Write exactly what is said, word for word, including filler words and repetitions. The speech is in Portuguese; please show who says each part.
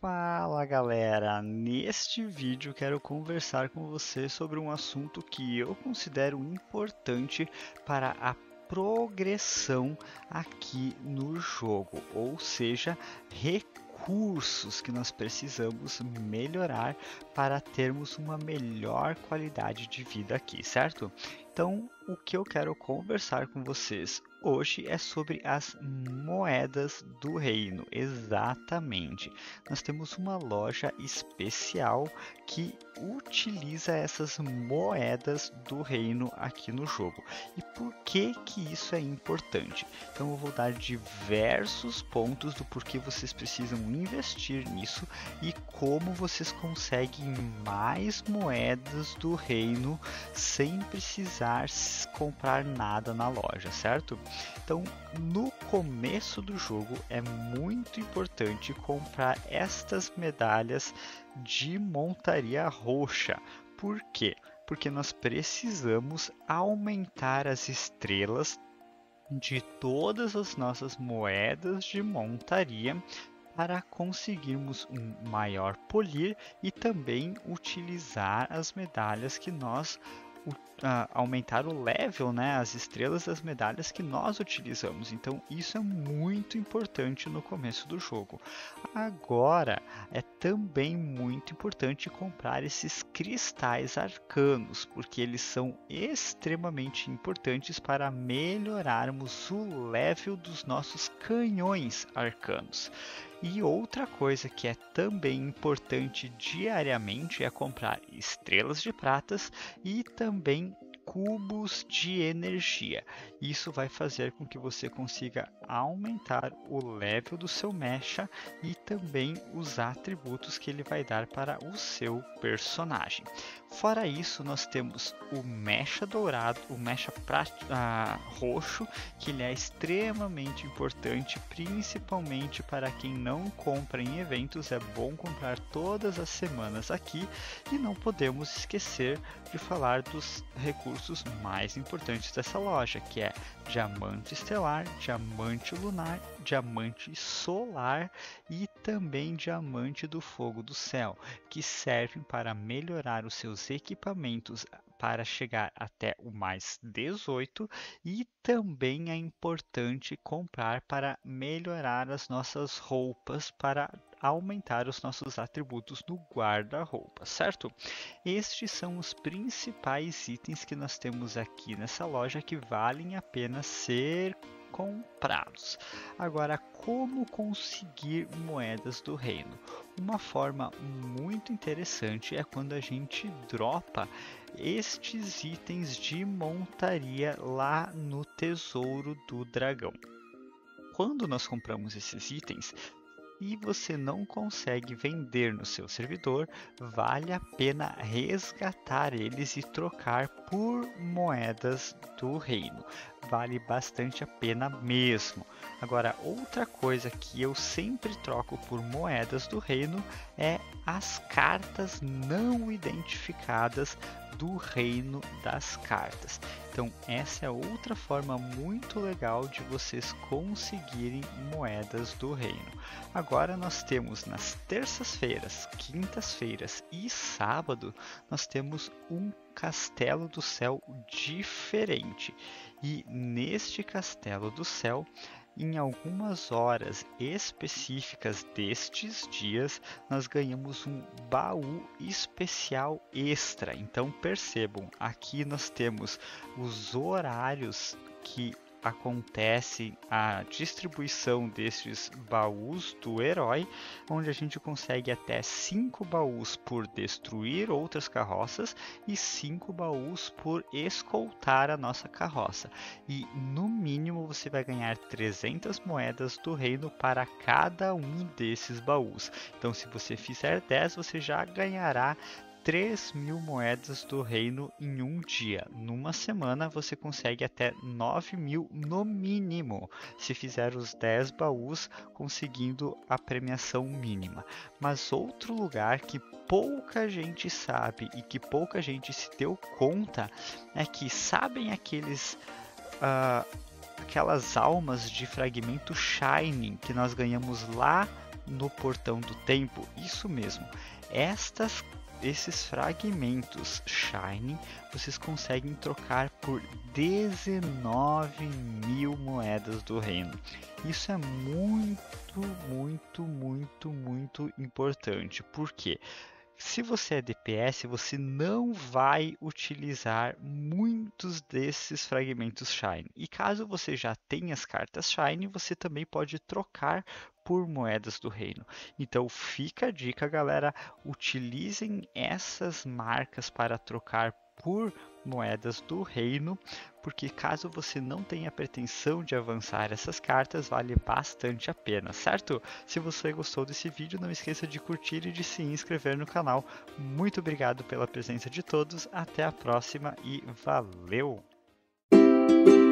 Speaker 1: Fala galera, neste vídeo quero conversar com você sobre um assunto que eu considero importante para a progressão aqui no jogo, ou seja, recursos que nós precisamos melhorar para termos uma melhor qualidade de vida aqui, certo? Então, o que eu quero conversar com vocês hoje é sobre as moedas do reino. Exatamente. Nós temos uma loja especial que utiliza essas moedas do reino aqui no jogo. E por que que isso é importante? Então eu vou dar diversos pontos do porquê vocês precisam investir nisso e como vocês conseguem mais moedas do reino sem precisar comprar nada na loja, certo? Então, no começo do jogo é muito importante comprar estas medalhas de montaria roxa. Por quê? Porque nós precisamos aumentar as estrelas de todas as nossas moedas de montaria para conseguirmos um maior polir e também utilizar as medalhas que nós Uh, aumentar o level, né, as estrelas das medalhas que nós utilizamos. Então isso é muito importante no começo do jogo. Agora é também muito importante comprar esses cristais arcanos, porque eles são extremamente importantes para melhorarmos o level dos nossos canhões arcanos. E outra coisa que é também importante diariamente é comprar estrelas de pratas e também cubos de energia. Isso vai fazer com que você consiga aumentar o level do seu mecha e também os atributos que ele vai dar para o seu personagem. Fora isso, nós temos o mecha dourado, o mecha ah, roxo, que ele é extremamente importante, principalmente para quem não compra em eventos. É bom comprar todas as semanas aqui e não podemos esquecer de falar dos recursos mais importantes dessa loja, que é diamante estelar, diamante lunar, diamante solar e também diamante do fogo do céu, que servem para melhorar os seus equipamentos para chegar até o mais dezoito, e também é importante comprar para melhorar as nossas roupas, para aumentar os nossos atributos no guarda-roupa, certo? Estes são os principais itens que nós temos aqui nessa loja que valem a pena ser comprados. Agora, como conseguir moedas do reino? Uma forma muito interessante é quando a gente dropa estes itens de montaria lá no tesouro do dragão. Quando nós compramos esses itens e você não consegue vender no seu servidor, vale a pena resgatar eles e trocar por moedas do reino. Vale bastante a pena mesmo. Agora, outra coisa que eu sempre troco por moedas do reino é as cartas não identificadas do reino das cartas. Então essa é outra forma muito legal de vocês conseguirem moedas do reino. Agora nós temos nas terças-feiras, quintas-feiras e sábado, nós temos um Castelo do Céu diferente. E neste Castelo do Céu, em algumas horas específicas destes dias, nós ganhamos um baú especial extra. Então percebam, aqui nós temos os horários que acontece a distribuição destes baús do herói, onde a gente consegue até cinco baús por destruir outras carroças e cinco baús por escoltar a nossa carroça. E no mínimo você vai ganhar trezentas moedas do reino para cada um desses baús. Então se você fizer dez, você já ganhará três mil moedas do reino em um dia. Numa semana você consegue até nove mil no mínimo, se fizer os dez baús, conseguindo a premiação mínima. Mas outro lugar que pouca gente sabe e que pouca gente se deu conta é que, sabem aqueles uh, aquelas almas de fragmento Shining que nós ganhamos lá no Portão do Tempo. Isso mesmo, estas esses fragmentos Shiny vocês conseguem trocar por dezenove mil moedas do reino. Isso é muito, muito, muito, muito importante. Por quê? Se você é D P S, você não vai utilizar muitos desses fragmentos Shine. E caso você já tenha as cartas Shine, você também pode trocar por moedas do reino. Então fica a dica, galera, utilizem essas marcas para trocar por moedas do reino, porque caso você não tenha pretensão de avançar essas cartas, vale bastante a pena, certo? Se você gostou desse vídeo, não esqueça de curtir e de se inscrever no canal. Muito obrigado pela presença de todos, até a próxima e valeu!